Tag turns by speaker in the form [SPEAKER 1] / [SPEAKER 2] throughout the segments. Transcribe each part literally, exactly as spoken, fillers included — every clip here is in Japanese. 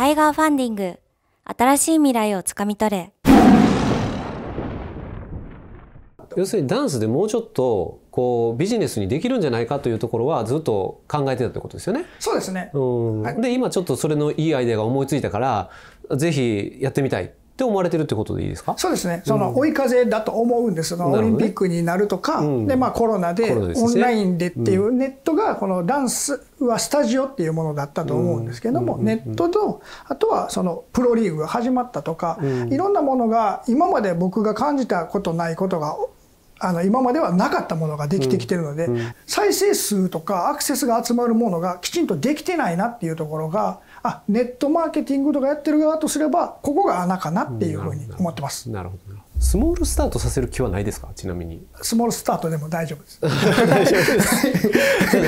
[SPEAKER 1] タイガーファンディング、新しい未来をつかみ取れ。
[SPEAKER 2] 要するにダンスでもうちょっとこうビジネスにできるんじゃないかというところはずっと考えてたってことですよね。
[SPEAKER 3] そうですね。
[SPEAKER 2] うん、はい、で今ちょっとそれのいいアイデアが思いついたからぜひやってみたいって思われてるってことでいいですか？
[SPEAKER 3] そうですね。その追い風だと思うんです。そのオリンピックになるとか、ね、でまあコロナでオンラインでっていうネットがこのダンスはスタジオっていうものだったと思うんですけども、ネットとあとはそのプロリーグが始まったとか、いろんなものが今まで僕が感じたことないことがあの今まではなかったものができてきてるので、再生数とかアクセスが集まるものがきちんとできてないなっていうところが、あ、ネットマーケティングとかやってる側とすればここが穴かなっていうふうに思ってます。
[SPEAKER 2] なるほど。スモールスタートさせる気はないですか？ちなみに。
[SPEAKER 3] スモールスタートでも大丈夫です。
[SPEAKER 2] 大丈夫です。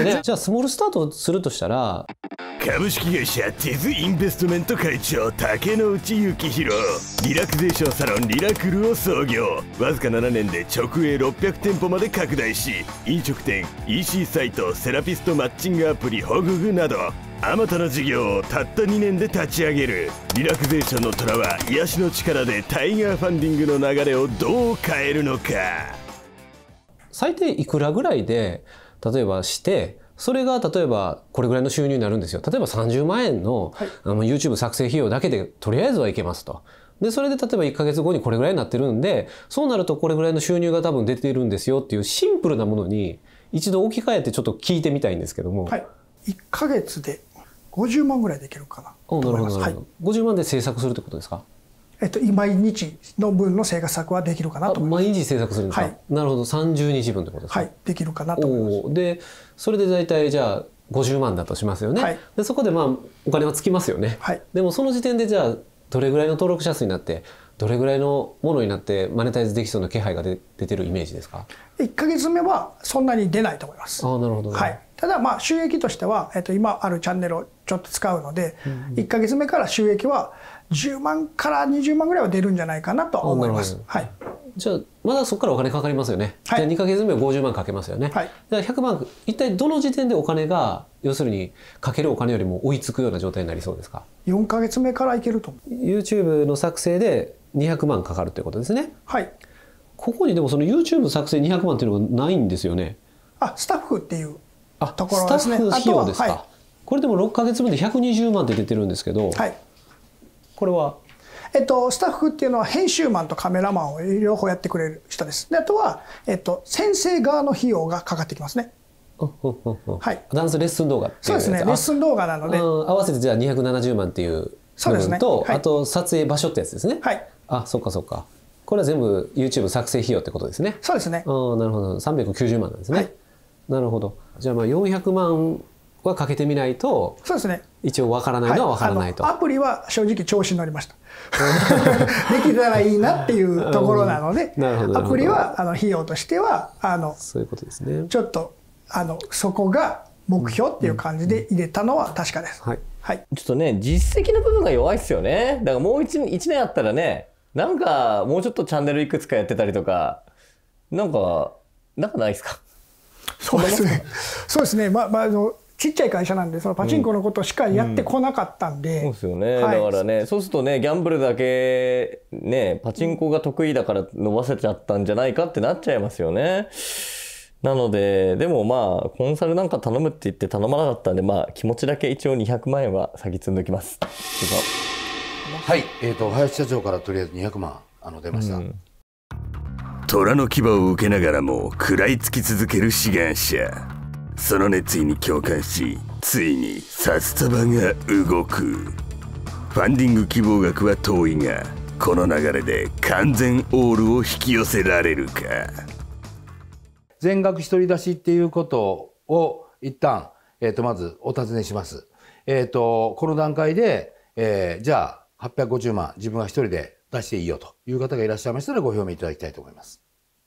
[SPEAKER 2] ね、じゃあスモールスタートするとしたら、
[SPEAKER 4] 株式会社ティズインベストメント会長竹之内幸宏、リラクゼーションサロンリラクルを創業。わずかななねんで直営ろっぴゃくてんぽまで拡大し、飲食店、イーシー サイト、セラピストマッチングアプリホググなどあまたの事業をたったにねんで立ち上げる。リラクゼーションの虎は癒しの力でタイガーファンディングの流れをどう変えるのか。
[SPEAKER 2] 最低いくらぐらいで例えばしてそれが例えばこれぐらいの収入になるんですよ。例えばさんじゅうまんえんの、はい、あの YouTube 作成費用だけでとりあえずはいけますと。でそれで例えばいっかげつごにこれぐらいになってるんで、そうなるとこれぐらいの収入が多分出てるんですよっていうシンプルなものに一度置き換えてちょっと聞いてみたいんですけども、
[SPEAKER 3] はい、いっかげつでごじゅうまんぐらいできるかなと思います。
[SPEAKER 2] なるほど、はい、ごじゅうまんで制作するってことですか？
[SPEAKER 3] えっと、毎日の分の制作はできるかなと思います。
[SPEAKER 2] 毎日制作するんですか？はい、なるほど。さんじゅうにちぶんってことですか？
[SPEAKER 3] はい、できるかなと思います。
[SPEAKER 2] でそれで大体じゃあごじゅうまんだとしますよね。はい、でそこでまあお金はつきますよね。はい、でもその時点でじゃあどれぐらいの登録者数になってどれぐらいのものになってマネタイズできそうな気配が出てるイメージですか？
[SPEAKER 3] いっかげつめはそんなに出ないと思います。
[SPEAKER 2] ああ、なるほど、ね。
[SPEAKER 3] はい。ただまあ収益としては、えっと、今あるチャンネルをちょっと使うので、うん、いっかげつめから収益はじゅうまんからにじゅうまんぐらいは出るんじゃないかなと思います。はい。
[SPEAKER 2] じゃあまだそこからお金かかりますよね。はい、じゃあにかげつめはごじゅうまんかけますよね。はい、じゃあひゃくまん一体どの時点でお金が要するにかけるお金よりも追いつくような状態になりそうですか？
[SPEAKER 3] よんかげつめからいけると思う。
[SPEAKER 2] YouTube の作成でにひゃくまんかかるということですね。
[SPEAKER 3] はい。
[SPEAKER 2] ここにでもその YouTube 作成にひゃくまんっていうのがないんですよね。
[SPEAKER 3] あ、スタッフっていうところ
[SPEAKER 2] ですね。スタッフ費用ですか。
[SPEAKER 3] はい、
[SPEAKER 2] これでもろっかげつぶんでひゃくにじゅうまんって出てるんですけど、
[SPEAKER 3] はい、
[SPEAKER 2] これは
[SPEAKER 3] えっと、スタッフっていうのは編集マンとカメラマンを両方やってくれる人です。であとは、えっと、先生側の費用がかかってきますね。
[SPEAKER 2] はい、ダンスレッスン動画っていう
[SPEAKER 3] そうですね。レッスン動画なので
[SPEAKER 2] 合わせてじゃあにひゃくななじゅうまんっていう部分と、ね、はい、あと撮影場所ってやつですね。はい、あ、そっかそっか。これは全部 YouTube 作成費用ってことですね。
[SPEAKER 3] そうですね。
[SPEAKER 2] あ、なるほど。さんびゃくきゅうじゅうまんなんですね。はい、なるほど。じゃあまあよんひゃくまんはかけてみないと、そうですね。一応わからないのはわからないと。
[SPEAKER 3] はい、アプリは正直調子に乗りました。できたらいいなっていうところなので、アプリはあの費用としてはあの
[SPEAKER 2] そういうことですね。
[SPEAKER 3] ちょっとあのそこが目標っていう感じで入れたのは確かです。
[SPEAKER 2] はい。
[SPEAKER 3] はい。
[SPEAKER 5] ちょっとね実績の部分が弱いっすよね。だからもう一一年あったらね、なんかもうちょっとチャンネルいくつかやってたりとか、なんかなんかないですか？
[SPEAKER 3] そうですね。そうですね。まあまああの。ちっちゃい会社なんでそのパチンコのことをしっかりやってこなかったんで、
[SPEAKER 5] うんうん、そうですよね、はい、だからねそうするとねギャンブルだけねパチンコが得意だから伸ばせちゃったんじゃないかってなっちゃいますよね。なのででもまあコンサルなんか頼むって言って頼まなかったんで、まあ気持ちだけ一応にひゃくまんえんは先積んどきます。
[SPEAKER 6] はい、えーと林社長からとりあえずにひゃくまんあの出ました、うん、
[SPEAKER 4] 虎の牙を受けながらも食らいつき続ける志願者。その熱意に共感し、ついに札束が動く。ファンディング希望額は遠いが、この流れで完全オールを引き寄せられるか。
[SPEAKER 6] 全額独り出しっていうことを一旦、えーとまずお尋ねします。えーとこの段階で、えー、じゃあはっぴゃくごじゅうまん自分が一人で出していいよという方がいらっしゃいましたらご表明いただきたいと思います。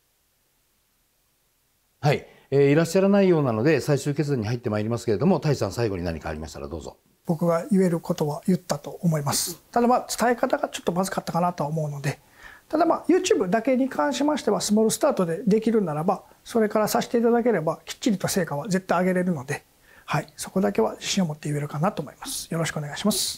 [SPEAKER 6] はい。えー、いらっしゃらないようなので最終決断に入ってまいりますけれども、太一さん最後に何かありましたらどうぞ。
[SPEAKER 3] 僕が言えることは言ったと思います。ただまあ伝え方がちょっとまずかったかなとは思うので、ただまあ YouTube だけに関しましてはスモールスタートでできるならばそれからさせていただければきっちりと成果は絶対上げれるので、はい、そこだけは自信を持って言えるかなと思います。よろしくお願いします。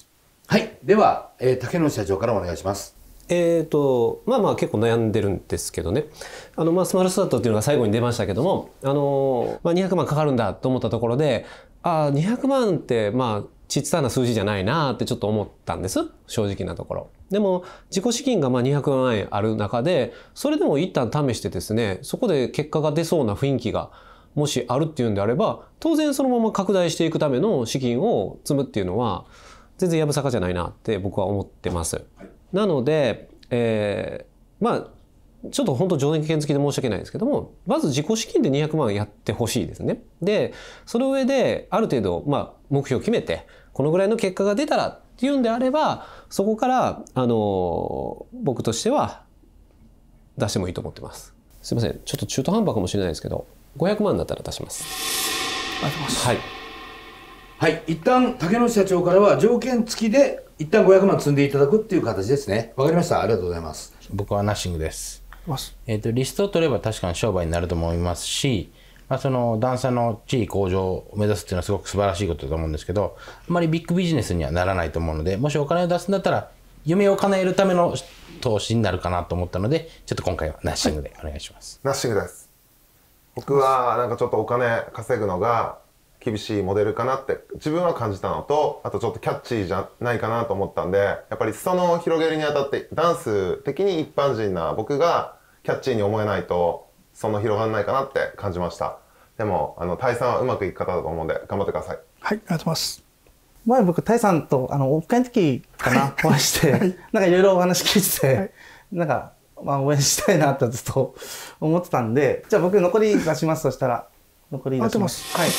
[SPEAKER 6] はい。では、えー、竹野社長からお願いします。
[SPEAKER 2] えーと、まあまあ結構悩んでるんですけどね。あの、まあスマートスタートっていうのが最後に出ましたけども、あの、まあにひゃくまんかかるんだと思ったところで、ああ、にひゃくまんってまあ、ちっさな数字じゃないなってちょっと思ったんです。正直なところ。でも、自己資金がまあにひゃくまんえんある中で、それでも一旦試してですね、そこで結果が出そうな雰囲気がもしあるっていうんであれば、当然そのまま拡大していくための資金を積むっていうのは、全然やぶさかじゃないなって僕は思ってます。なので、えー、まあ、ちょっと本当上限付きで申し訳ないですけども、まず自己資金でにひゃくまんやってほしいですね。で、その上である程度、まあ、目標を決めて、このぐらいの結果が出たらっていうんであれば、そこから、あの、僕としては出してもいいと思ってます。すいません。ちょっと中途半端かもしれないですけど、ごひゃくまんだったら出します。
[SPEAKER 3] ありがとうございます。
[SPEAKER 2] はい。
[SPEAKER 6] はい。一旦、竹野社長からは条件付きで、一旦ごひゃくまん積んでいただくっていう形ですね。わかりました。ありがとうございます。
[SPEAKER 7] 僕はナッシングです。えっと、リストを取れば確かに商売になると思いますし、まあ、その段差の地位向上を目指すっていうのはすごく素晴らしいことだと思うんですけど、あまりビッグビジネスにはならないと思うので、もしお金を出すんだったら、夢を叶えるための投資になるかなと思ったので、ちょっと今回はナッシングでお願いします。
[SPEAKER 8] ナッシングです。僕はなんかちょっとお金稼ぐのが厳しいモデルかなって自分は感じたのと、あとちょっとキャッチーじゃないかなと思ったんで、やっぱり裾野を広げるにあたってダンス的に一般人な僕がキャッチーに思えないとその広がらないかなって感じました。でもあのタイさんはうまくいく方だと思うんで頑張ってください。
[SPEAKER 3] はい、ありがとうございます。
[SPEAKER 9] 前僕タイさんとあのオフ会の時かな、はい、お会いして、はい、なんかいろいろお話聞いてて、はい、なんかまあ応援したいなとずっと思ってたんで、じゃあ僕残り出しますとしたら残り出します。
[SPEAKER 6] はい、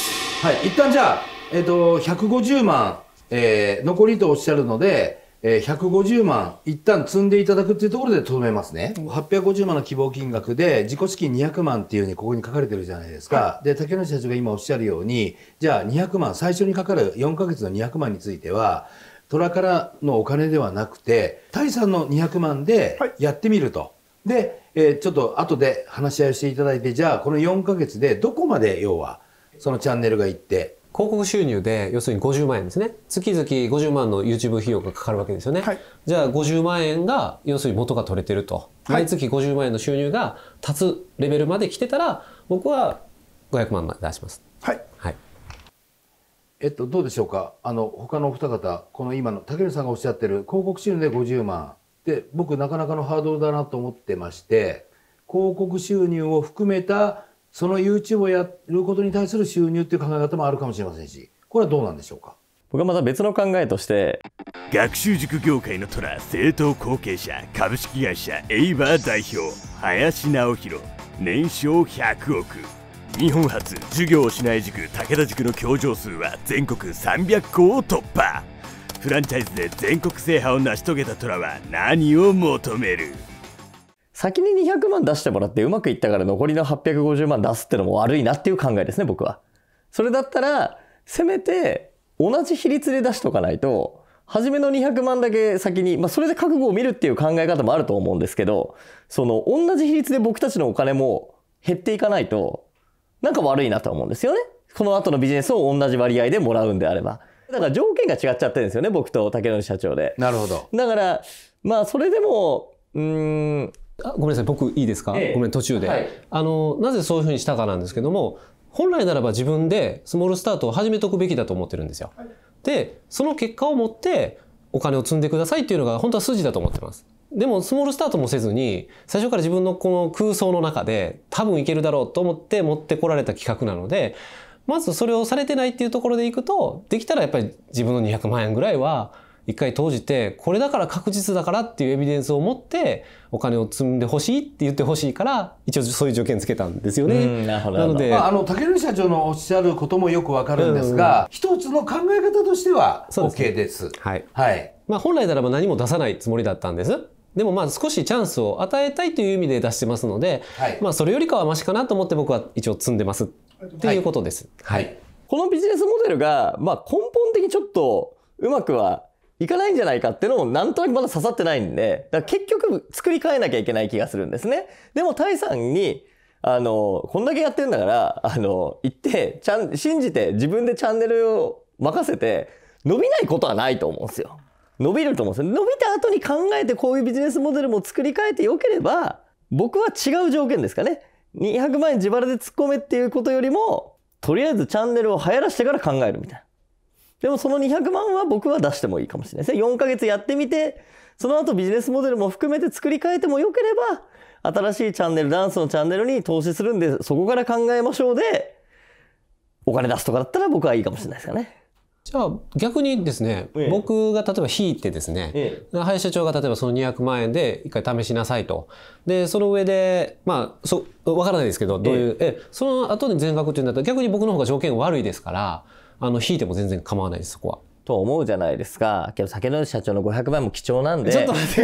[SPEAKER 6] はい、一旦じゃあえっ、ー、とひゃくごじゅうまん、えー、残りとおっしゃるので。えー、ひゃくごじゅうまん一旦積んでいただくっていうところでとどめますね。はっぴゃくごじゅうまんの希望金額で自己資金にひゃくまんっていうふうにここに書かれてるじゃないですか。はい、で、竹野社長が今おっしゃるように、じゃあにひゃくまん、最初にかかるよんかげつのにひゃくまんについては、虎からのお金ではなくて、タイさんのにひゃくまんでやってみると。はい、で、えー、ちょっと後で話し合いをしていただいて、じゃあこのよんかげつでどこまで要はそのチャンネルがいって、
[SPEAKER 2] 広告収入で要するにごじゅうまんえんですね。月々ごじゅうまんの YouTube 費用がかかるわけですよね。はい、じゃあごじゅうまんえんが要するに元が取れてると。毎月ごじゅうまんえんの収入が立つレベルまで来てたら僕はごひゃくまんまで出します。
[SPEAKER 3] はい。
[SPEAKER 2] はい。
[SPEAKER 6] えっとどうでしょうか。あの他のお二方、この今の竹野さんがおっしゃってる広告収入でごじゅうまんで僕なかなかのハードルだなと思ってまして、広告収入を含めたその YouTube をやることに対する収入っていう考え方もあるかもしれませんし、これはどうなんでしょうか。
[SPEAKER 5] 僕はまた別の考えとして、
[SPEAKER 4] 学習塾業界の虎政党後継者株式会社エイバー代表林直弘、年商ひゃくおく、日本初授業をしない塾武田塾の教場数は全国さんびゃくこを突破。フランチャイズで全国制覇を成し遂げた虎は何を求める。
[SPEAKER 5] 先ににひゃくまん出してもらってうまくいったから残りのはっぴゃくごじゅうまん出すってのも悪いなっていう考えですね、僕は。それだったらせめて同じ比率で出しとかないと、初めのにひゃくまんだけ先に、まあそれで覚悟を見るっていう考え方もあると思うんですけど、その同じ比率で僕たちのお金も減っていかないとなんか悪いなと思うんですよね。この後のビジネスを同じ割合でもらうんであれば。だから条件が違っちゃってるんですよね、僕と竹野社長で。
[SPEAKER 6] なるほど。
[SPEAKER 5] だからまあそれでもうーん
[SPEAKER 2] あ、ごめんなさい、僕いいですか、ええ、ごめん途中で、はい、あのなぜそういうふうにしたかなんですけども、本来ならば自分でスモールスタートを始めとくべきだと思ってるんですよ。はい、でその結果を持ってお金を積んでくださいっていうのが本当は筋だと思ってます。でもスモールスタートもせずに最初から自分のこの空想の中で多分いけるだろうと思って持ってこられた企画なので、まずそれをされてないっていうところでいくと、できたらやっぱり自分のにひゃくまんえんぐらいは一回投じて、これだから確実だからっていうエビデンスを持ってお金を積んでほしいって言ってほしいから、一応そういう条件つけたんですよね。
[SPEAKER 5] な
[SPEAKER 6] ので、まあ、あの竹野社長のおっしゃることもよくわかるんですが、一つの考え方としては OK です。
[SPEAKER 2] はい。
[SPEAKER 6] はい。
[SPEAKER 2] まあ本来ならば何も出さないつもりだったんです。でもまあ少しチャンスを与えたいという意味で出してますので、はい、まあそれよりかはマシかなと思って僕は一応積んでますっていうことです。はい。はい、
[SPEAKER 5] このビジネスモデルがまあ根本的にちょっとうまくはいかないんじゃないかっていうのもなんとなくまだ刺さってないんで、だから結局作り変えなきゃいけない気がするんですね。でもタイさんにあのこんだけやってるんだからあの言ってちゃん信じて自分でチャンネルを任せて伸びないことはないと思うんですよ。 伸びると思うんですよ。伸びた後に考えてこういうビジネスモデルも作り変えてよければ、僕は違う条件ですかね。にひゃくまん円自腹で突っ込めっていうことよりも、とりあえずチャンネルを流行らしてから考えるみたいな。でもそのにひゃくまんは僕は出してもいいかもしれないですね。よんかげつやってみて、その後ビジネスモデルも含めて作り変えてもよければ、新しいチャンネル、ダンスのチャンネルに投資するんで、そこから考えましょうで、お金出すとかだったら僕はいいかもしれないですかね。
[SPEAKER 2] じゃあ逆にですね、ええ、僕が例えば引いてですね、ええ、林社長が例えばそのにひゃくまん円で一回試しなさいと。で、その上で、まあ、そ、わからないですけど、どういう、ええ、その後に全額っていうんだったら逆に僕の方が条件悪いですから、あの、引いても全然構わないです、そこは。
[SPEAKER 5] と思うじゃないですか。けど、竹野内社長のごひゃくまん円も貴重なんで。
[SPEAKER 2] ちょっと待って。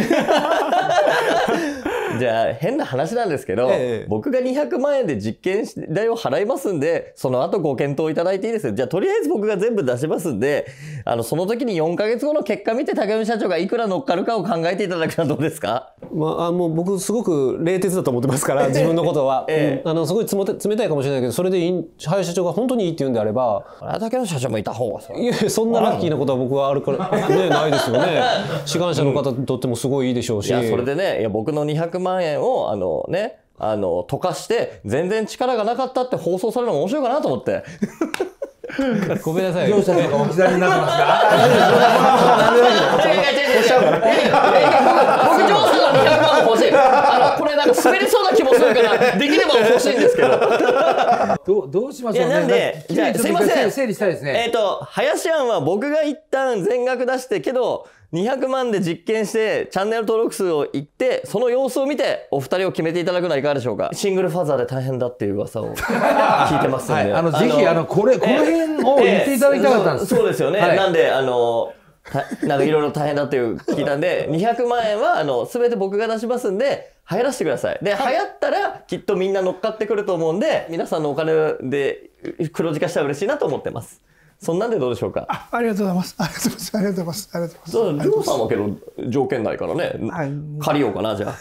[SPEAKER 5] じゃあ変な話なんですけど、ええ、僕がにひゃくまん円で実験代を払いますんで、その後ご検討いただいていいですよ。じゃあとりあえず僕が全部出しますんで、あのその時によんかげつごの結果見て竹野社長がいくら乗っかるかを考えていただくのはどうですか？
[SPEAKER 2] まあ、あもう僕すごく冷徹だと思ってますから自分のことは、ええうん、あのすごい冷たいかもしれないけど、それでいい林社長が本当にいいって言うんであれば、
[SPEAKER 5] 竹野社長もいた方が
[SPEAKER 2] いやそんなラッキーなことは僕はあるからねないですよね。志願者の方にとってもすごいいいでしょうし、
[SPEAKER 5] いやそれでね、いや僕のにひゃくまん円をあのねあの溶かして全然力がなかったって放送されるの面白いかなと思って。
[SPEAKER 2] ごめんなさい。
[SPEAKER 6] 業者とか置き去りになってますが。
[SPEAKER 5] 僕業者のにひゃくまん欲しい。あのこれなんか滑りそうな気もするからできれば欲しいんですけど。
[SPEAKER 6] どうどうしましょうね。
[SPEAKER 5] なんでじゃあすいません。
[SPEAKER 6] 整理したいですね。
[SPEAKER 5] えっと林庵は僕が一旦全額出してけど。にひゃくまんで実験してチャンネル登録数を言ってその様子を見てお二人を決めていただくのはいかがでしょうか。シングルファザーで大変だっていう噂を聞いてますんで、はい、
[SPEAKER 6] あのぜひあのこれこの辺を言っていただきたかったんです。
[SPEAKER 5] そうですよね、はい、なんであのなんかいろいろ大変だっていう聞いたんでにひゃくまん円はあの全て僕が出しますんで流行らせてください。で、はい、流行ったらきっとみんな乗っかってくると思うんで皆さんのお金で黒字化したら嬉しいなと思ってます。そんなんでどうでしょうか。
[SPEAKER 3] あ、ありがとうございます。ありがとうございます。ありがとうございます。ありがとうございます。
[SPEAKER 5] ジョーさんはけど条件ないからね。はい、借りようかなじゃあ。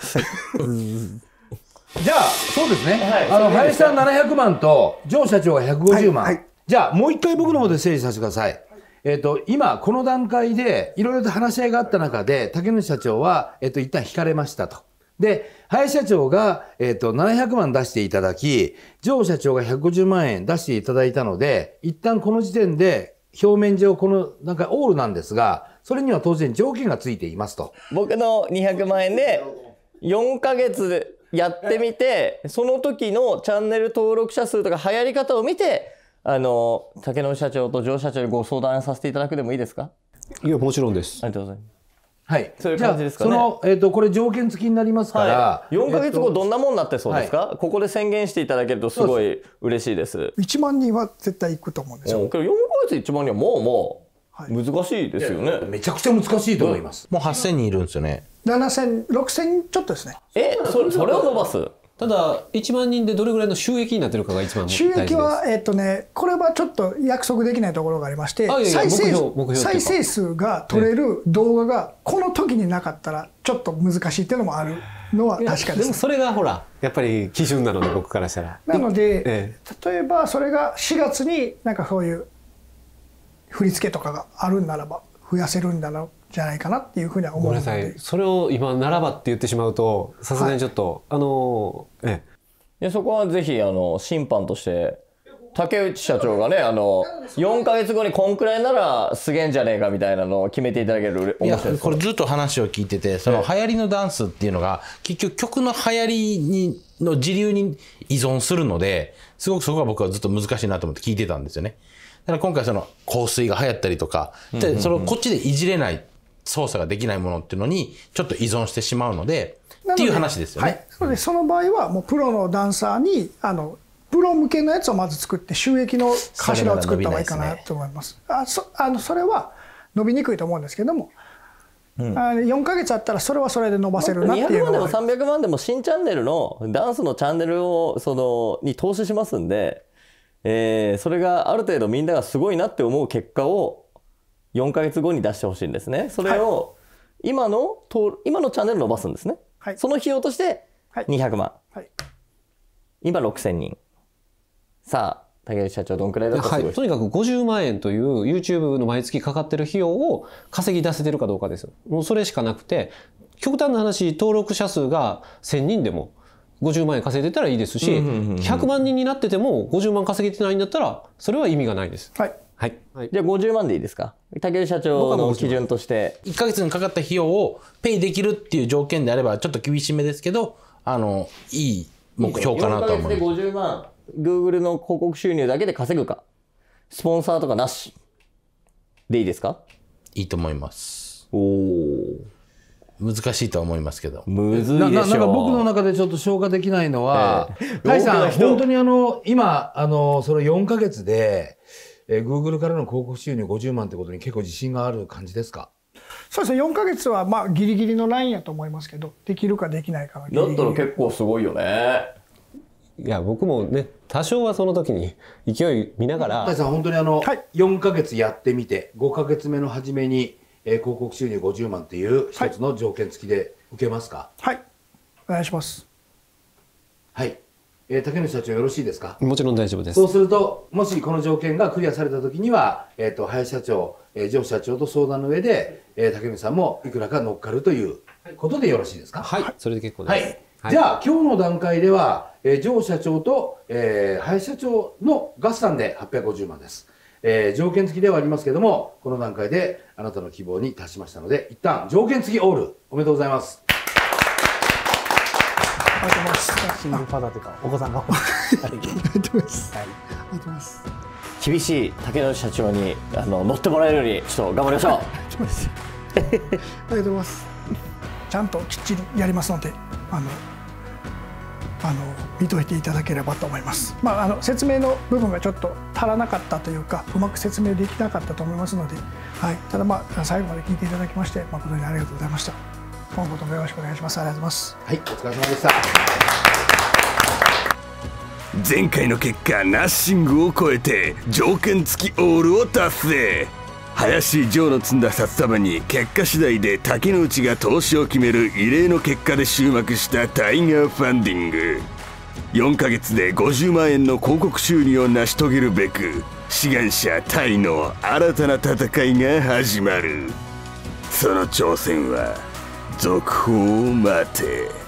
[SPEAKER 6] じゃあそうですね。はい、あの林さんななひゃくまんとジョー社長がひゃくごじゅうまん。はいはい、じゃあもう一回僕の方で整理させてください。えっと今この段階でいろいろと話し合いがあった中で竹野社長はえっと一旦引かれましたと。で林社長が、えー、とななひゃくまん出していただきジョー社長がひゃくごじゅうまん円出していただいたので一旦この時点で表面上このなんかオールなんですがそれには当然条件がついていますと。
[SPEAKER 5] 僕のにひゃくまん円でよんかげつやってみてその時のチャンネル登録者数とか流行り方を見てあの竹野社長とジョー社長にご相談させていただくでもいいですか。
[SPEAKER 2] いやもちろんです。
[SPEAKER 5] ありがとうございます。
[SPEAKER 6] はい。
[SPEAKER 5] そういう感じですかね。
[SPEAKER 6] じゃあその、えっと、これ条件付きになりますから。
[SPEAKER 5] はい、よんかげつごどんなもんなってそうですか、はい、ここで宣言していただけるとすごい嬉しいです。
[SPEAKER 3] いちまんにんは絶対行くと思うんですよ。
[SPEAKER 5] けどよんかげついちまんにんはもうもう難しいですよね。はい、
[SPEAKER 6] めちゃくちゃ難しいと思います。
[SPEAKER 7] もうはっせんにんいるんですよね。
[SPEAKER 3] ななせん、ろくせんちょっとですね。
[SPEAKER 5] え、そ, それを伸ばす
[SPEAKER 2] ただいちまんにんでどれぐらいの収益になってるかが一番大事です。
[SPEAKER 3] 収益はえっとねこれはちょっと約束できないところがありまして、再生再生数が取れる動画がこの時になかったらちょっと難しいっていうのもあるのは確かです、ね。
[SPEAKER 2] でもそれがほらやっぱり基準なので僕からしたら。
[SPEAKER 3] なので、ええ、例えばそれがしがつになんかそういう振り付けとかがあるんならば増やせるんだな。じゃないかなっていうふうには思うので。
[SPEAKER 2] ごめんなさい。それを今ならばって言ってしまうとさすがにちょっと、はい、あのえ
[SPEAKER 5] え。そこはぜひあの審判として竹内社長がねあのよんかげつごにこんくらいならすげえんじゃねえかみたいなのを決めていただける面白いです。
[SPEAKER 7] これずっと話を聞いててその流行りのダンスっていうのが結局曲の流行りにの時流に依存するのですごくそこが僕はずっと難しいなと思って聞いてたんですよね。だから今回その香水が流行ったりとか、うんうんうん、それをこっちでいじれない操作ができないものっていうのにちょっと依存してしまうのでっていう話ですよね。
[SPEAKER 3] はい、なのでその場合はもうプロのダンサーにあのプロ向けのやつをまず作って収益の頭を作った方がいいかなと思います。あそあのそれは伸びにくいと思うんですけども、うん、あよんかげつあったらそれはそれで伸ばせるなっていうのは。にひゃくまんでもさんびゃくまんでも新チャンネルのダンスのチャンネルをそのに投資しますんで、えー、それがある程度みんながすごいなって思う結果をよんかげつごに出してほしいんですね。それを今の、はい、今のチャンネル伸ばすんですね。はい、その費用としてにひゃくまん。はい、今ろくせんにん。さあ、
[SPEAKER 5] 竹内社長どんくらいだったらすごいですか？
[SPEAKER 2] はい、とにかくごじゅうまんえんという YouTube の毎月かかってる費用を稼ぎ出せてるかどうかですよ。もうそれしかなくて、極端な話、登録者数がせんにんでもごじゅうまんえん稼いでたらいいですし、ひゃくまんにんになっててもごじゅうまん稼げてないんだったら、それは意味がないです。
[SPEAKER 3] はい。
[SPEAKER 2] はい。はい、
[SPEAKER 5] じゃあごじゅうまんでいいですか？竹内社長の基準として。
[SPEAKER 7] いっかげつにかかった費用をペイできるっていう条件であれば、ちょっと厳しめですけど、あの、いい目標かなと思います。
[SPEAKER 5] よんかげつでごじゅうまん、Google の広告収入だけで稼ぐか、スポンサーとかなしでいいですか？
[SPEAKER 7] いいと思います。
[SPEAKER 5] おー。
[SPEAKER 7] 難しいとは思いますけど。
[SPEAKER 5] むずいでしょう。
[SPEAKER 6] ななんか僕の中でちょっと消化できないのは、タイさん、本当にあの、今、あの、そのよんかげつで、えー、Google からの広告収入ごじゅうまんってことに結構自信がある感じですか？
[SPEAKER 3] そうですね、よんかげつはまあギリギリのラインやと思いますけど、できるかできないかはギリギリ。
[SPEAKER 5] だったら結構すごいよね。
[SPEAKER 2] いや、僕もね、多少はその時に勢い見ながら。
[SPEAKER 6] タイさん、本当にあの、はい、よんかげつやってみて、ごかげつめの初めに、えー、広告収入ごじゅうまんっていう一つの条件付きで受けますか？
[SPEAKER 3] はい、お願いします。
[SPEAKER 6] はい。えー、竹内社長よろしいですか？
[SPEAKER 2] もちろん大丈夫です。
[SPEAKER 6] そうすると、もしこの条件がクリアされたときには、えっと、林社長、えー、上司社長と相談の上で、えー、竹内さんもいくらか乗っかるということでよろしいですか？
[SPEAKER 2] はい、それで結構です。はい。
[SPEAKER 6] はい、じゃあ、今日の段階では、えー、上司社長と、えー、林社長の合算ではっぴゃくごじゅうまんです。えー、条件付きではありますけども、この段階であなたの希望に達しましたので、一旦条件付きオール、おめでとうございます。
[SPEAKER 3] ありがとうございます。
[SPEAKER 9] シングルファダーというか、お子さんが。
[SPEAKER 3] ありがとうございます。ありがとうございます。
[SPEAKER 5] 厳しい竹内社長にあの乗ってもらえるようにちょっと頑張りましょう。
[SPEAKER 3] ありがとうございます。ちゃんときっちりやりますので、あのあの見といていただければと思います。まああの説明の部分がちょっと足らなかったというか、うまく説明できなかったと思いますので、はい。ただまあ最後まで聞いていただきまして誠にありがとうございました。今後ともよろしくお願いします。ありがとうございます。
[SPEAKER 6] はい、お疲れ様でした。
[SPEAKER 4] 前回の結果ナッシングを超えて条件付きオールを達成。林ジョーの積んだ札束に結果次第で竹之内が投資を決める異例の結果で終幕したタイガーファンディング。よんかげつでごじゅうまんえんの広告収入を成し遂げるべく志願者タイの新たな戦いが始まる。その挑戦は続報を待て。